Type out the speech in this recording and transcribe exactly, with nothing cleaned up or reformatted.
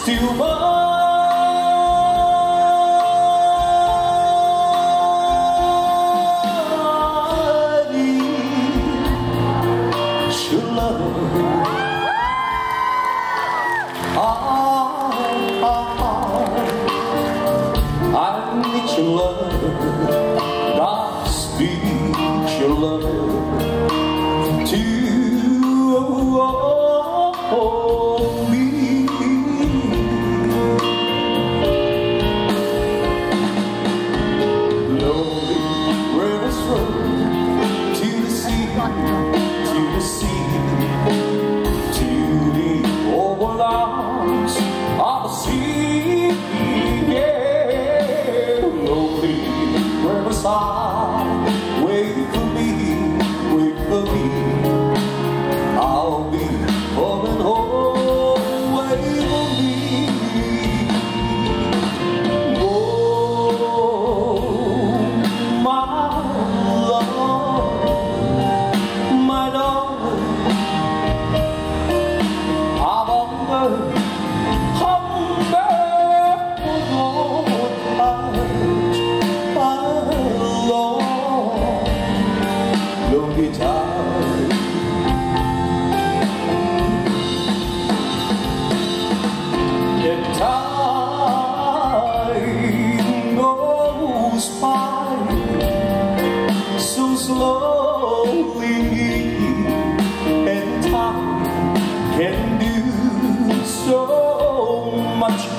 still mine. Your love, I, I, I need your love, God speak your love to me. Lonely rivers flow to the sea, to the sea, to the open arms of the sea. Yeah, lonely riverside, wait for me, wait for me. I'll be coming home, wait for me. Oh, my love, my darling, I've hungered, hungered for your touch. I long, lonely time. And time goes by so slowly, and time can do so much